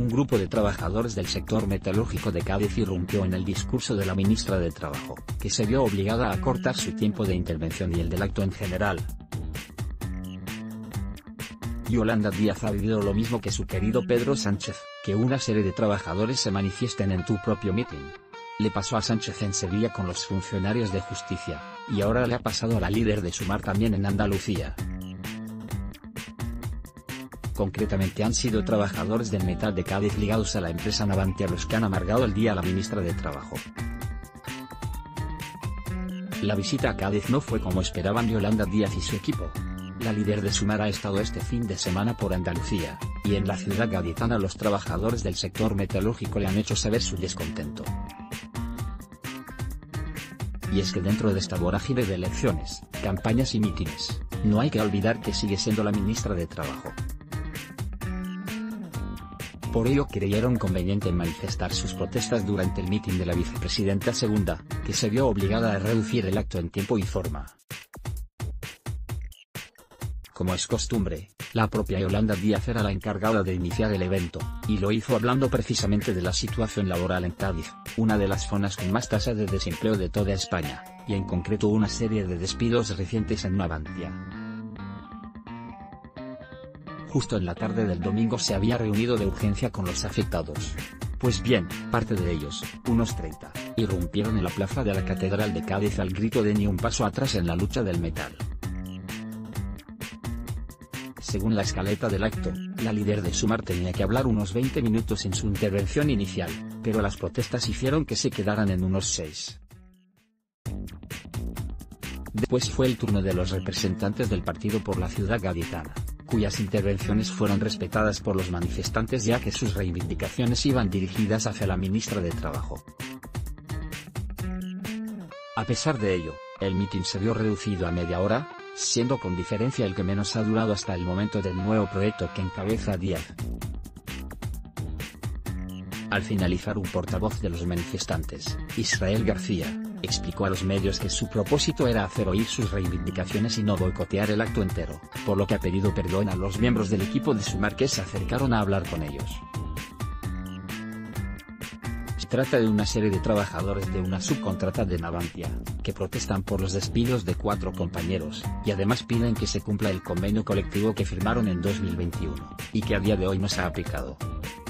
un grupo de trabajadores del sector metalúrgico de Cádiz irrumpió en el discurso de la ministra de Trabajo, que se vio obligada a acortar su tiempo de intervención y el del acto en general. Yolanda Díaz ha vivido lo mismo que su querido Pedro Sánchez, que una serie de trabajadores se manifiesten en tu propio mitin. Le pasó a Sánchez en Sevilla con los funcionarios de justicia, y ahora le ha pasado a la líder de Sumar también en Andalucía. Concretamente han sido trabajadores del metal de Cádiz ligados a la empresa Navantia los que han amargado el día a la ministra de Trabajo. La visita a Cádiz no fue como esperaban Yolanda Díaz y su equipo. La líder de Sumar ha estado este fin de semana por Andalucía, y en la ciudad gaditana los trabajadores del sector metalúrgico le han hecho saber su descontento. Y es que dentro de esta vorágine de elecciones, campañas y mítines, no hay que olvidar que sigue siendo la ministra de Trabajo. Por ello creyeron conveniente manifestar sus protestas durante el mitin de la vicepresidenta segunda, que se vio obligada a reducir el acto en tiempo y forma. Como es costumbre, la propia Yolanda Díaz era la encargada de iniciar el evento, y lo hizo hablando precisamente de la situación laboral en Cádiz, una de las zonas con más tasa de desempleo de toda España, y en concreto una serie de despidos recientes en Navantia. Justo en la tarde del domingo se había reunido de urgencia con los afectados. Pues bien, parte de ellos, unos 30, irrumpieron en la plaza de la Catedral de Cádiz al grito de ni un paso atrás en la lucha del metal. Según la escaleta del acto, la líder de Sumar tenía que hablar unos 20 minutos en su intervención inicial, pero las protestas hicieron que se quedaran en unos 6. Después fue el turno de los representantes del partido por la ciudad gaditana, cuyas intervenciones fueron respetadas por los manifestantes ya que sus reivindicaciones iban dirigidas hacia la ministra de Trabajo. A pesar de ello, el mitin se vio reducido a media hora, siendo con diferencia el que menos ha durado hasta el momento del nuevo proyecto que encabeza Díaz. Al finalizar, un portavoz de los manifestantes, Israel García, explicó a los medios que su propósito era hacer oír sus reivindicaciones y no boicotear el acto entero, por lo que ha pedido perdón a los miembros del equipo de Sumar que se acercaron a hablar con ellos. Se trata de una serie de trabajadores de una subcontrata de Navantia, que protestan por los despidos de 4 compañeros, y además piden que se cumpla el convenio colectivo que firmaron en 2021, y que a día de hoy no se ha aplicado.